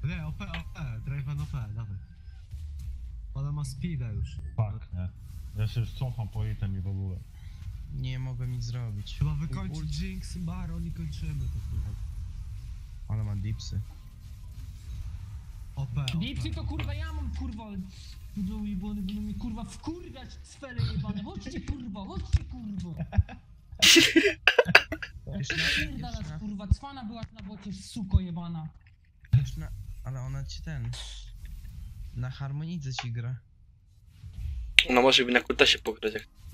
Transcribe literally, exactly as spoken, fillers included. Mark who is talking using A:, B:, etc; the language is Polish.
A: Nie, O P, O P, Draven O P, dawaj. Ona ma speeda już.
B: Fuck, nie. Ja się już cofam po item i w ogóle.
C: Nie mogę nic zrobić.
A: Trzeba wykończyć Jinx, Baron i kończymy to kurwa.
C: Ale mam dipsy.
A: O P, O P.
D: Dipsy to kurwa ja mam kurwa. Będą jebany, będą mi kurwa wkurwiać cfele jebane. Chodźcie kurwa, chodźcie kurwa.
C: Wiesz na, wiesz
D: Pierdalasz
C: na,
D: kurwa, cwana byłaś na bocie, suko jebana.
C: wiesz na, ale ona ci ten... Na harmonidze ci gra.
E: No może by na kutasie pograć jak